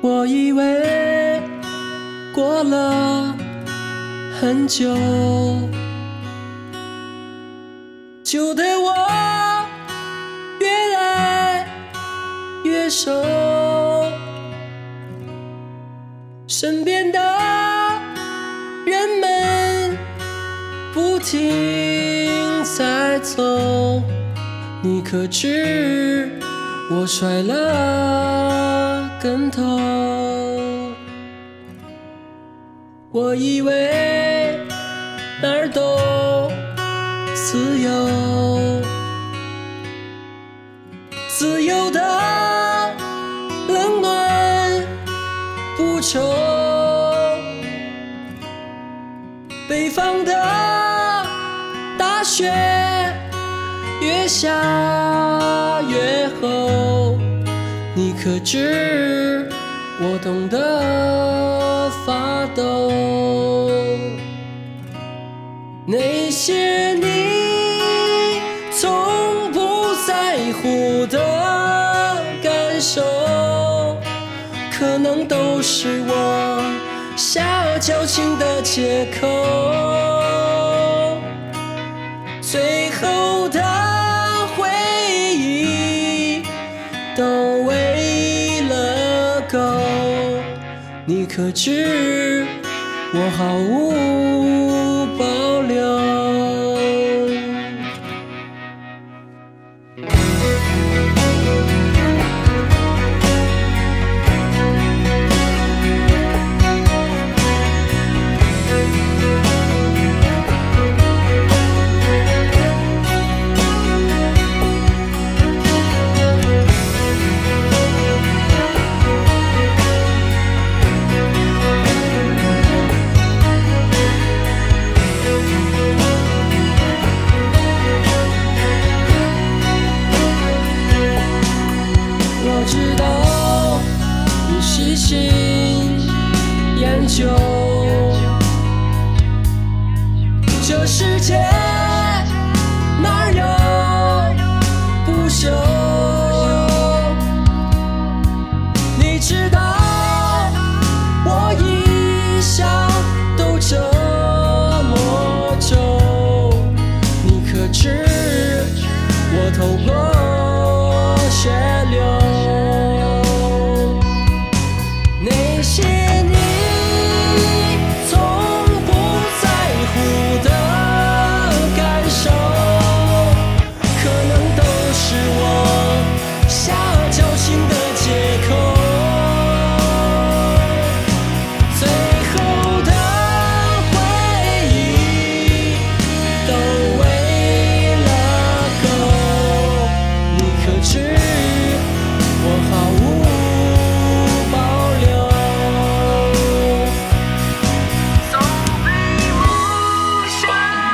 我以为过了很久，就对我越来越熟，身边的人们不停在走，你可知我摔了跟头？我以为哪儿都自由，自由的冷暖不愁，北方的大雪越下越厚，你可知我冻得发抖？那些你从不在乎的感受，可能都是我下矫情的借口。最后的回忆都为了够，你可知我毫无保留？我知道你细心研究，这世界哪有不朽？你知道我一向都这么久，你可知我头破血流？那些你从不在乎的感受，可能都是我下矫情的借口。最后的回忆都为了够，你可知我毫无保留？总比梦想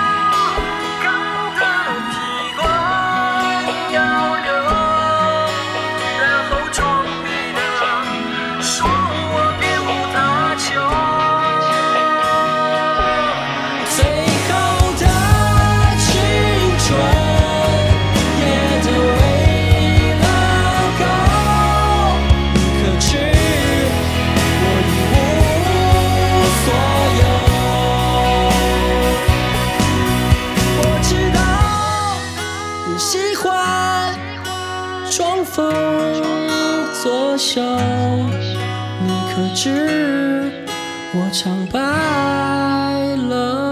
扛的屁股要留，然后装逼的说我别无他求。最后的青春也都为了够，你可知我一无所有？我知道你喜欢装疯作秀，你可知我常败了